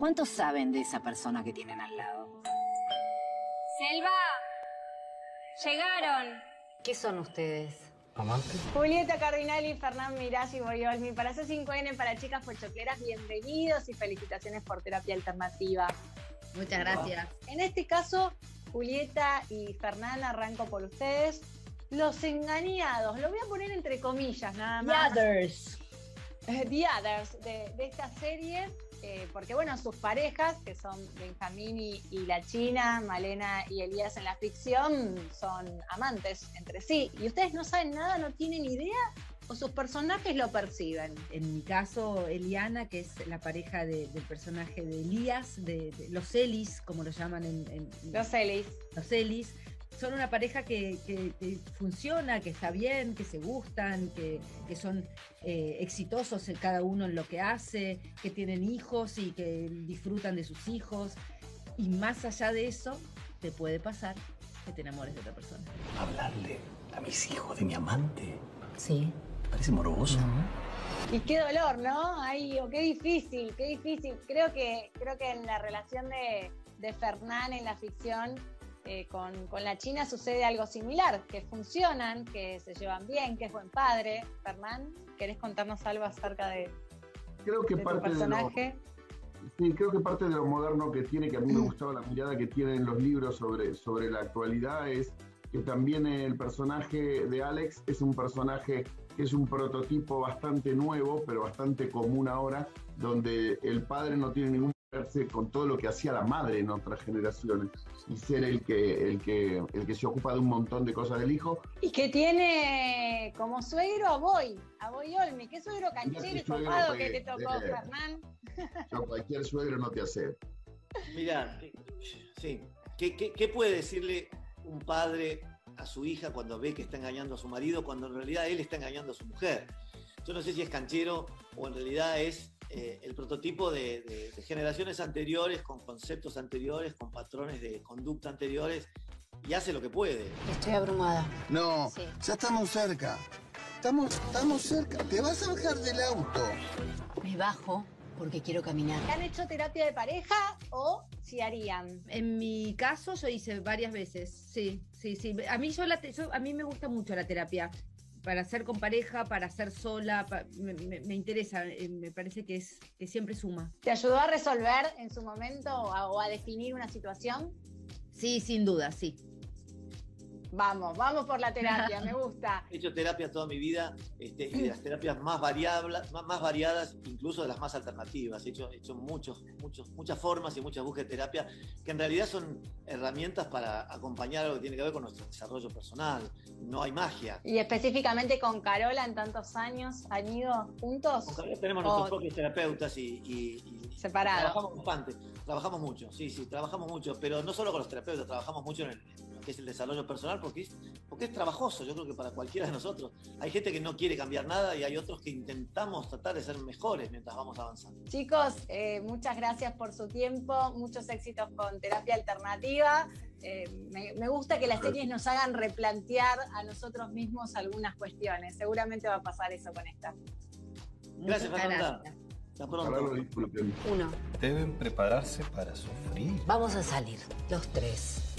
¿Cuántos saben de esa persona que tienen al lado? Selva, llegaron. ¿Qué son ustedes? ¿Amantes? Julieta Cardinali, Fernán Mirás y Boyolmi. Para C5N, para chicas pochocleras, bienvenidos y felicitaciones por terapia alternativa. Muchas gracias. En este caso, Julieta y Fernán, arranco por ustedes. Los engañados, lo voy a poner entre comillas nada más. The Others. The Others, de esta serie, porque bueno, sus parejas, que son Benjamín y la China, Malena y Elías en la ficción, son amantes entre sí. ¿Y ustedes no saben nada, no tienen idea? ¿O sus personajes lo perciben? En mi caso, Eliana, que es la pareja del personaje de Elías, de los Ellis, como lo llaman Los Ellis. Los Ellis. Son una pareja que funciona, que está bien, que se gustan, que son exitosos en cada uno en lo que hace, que tienen hijos y que disfrutan de sus hijos. Y más allá de eso, te puede pasar que te enamores de otra persona. Hablarle a mis hijos de mi amante. Sí. Parece morboso, ¿no? Y qué dolor, ¿no? Ay, qué difícil, qué difícil. Creo que en la relación de Fernán en la ficción con la China sucede algo similar, que funcionan, que se llevan bien, que es buen padre. Fernán, ¿querés contarnos algo acerca de creo que tu parte personaje? Sí, creo que parte de lo moderno que tiene, que a mí me gustaba la mirada que tienen los libros sobre la actualidad, es que también el personaje de Alex es un personaje que es un prototipo bastante nuevo, pero bastante común ahora, donde el padre no tiene ningún verse con todo lo que hacía la madre en otras generaciones y ser el que se ocupa de un montón de cosas del hijo. Y que tiene como suegro a Boyolmi. ¿Qué suegro canchero y copado que te tocó, Fernán? No, cualquier suegro no te hace. Mirá, sí. ¿Qué puede decirle un padre a su hija cuando ve que está engañando a su marido, cuando en realidad él está engañando a su mujer? Yo no sé si es canchero o en realidad es el prototipo de generaciones anteriores, con conceptos anteriores, con patrones de conducta anteriores, y hace lo que puede. Estoy abrumada. No, Sí. ya estamos cerca. Estamos cerca. Te vas a bajar del auto. Me bajo porque quiero caminar. ¿Han hecho terapia de pareja o si harían? En mi caso, yo hice varias veces, sí. A mí me gusta mucho la terapia. Para hacer con pareja, para hacer sola, me interesa, me parece que siempre suma. ¿Te ayudó a resolver en su momento o a definir una situación? Sí, sin duda, sí. Vamos por la terapia, me gusta. He hecho terapia toda mi vida, y de las terapias más variadas, incluso de las más alternativas. He hecho muchas formas y muchas búsquedas de terapia que en realidad son herramientas para acompañar algo que tiene que ver con nuestro desarrollo personal. No hay magia. Y específicamente con Carola, en tantos años, ¿han ido juntos? Con Carola tenemos nuestros propios terapeutas y separados. Trabajamos bastante, trabajamos mucho, trabajamos mucho, pero no solo con los terapeutas, trabajamos mucho en lo que es el desarrollo personal, porque es trabajoso, yo creo que para cualquiera de nosotros. Hay gente que no quiere cambiar nada y hay otros que intentamos tratar de ser mejores mientras vamos avanzando. Chicos, muchas gracias por su tiempo, muchos éxitos con terapia alternativa. Me gusta que las series nos hagan replantear a nosotros mismos algunas cuestiones. Seguramente va a pasar eso con esta. Gracias, Fernanda. Hasta pronto. 1. Deben prepararse para sufrir. Vamos a salir, los tres.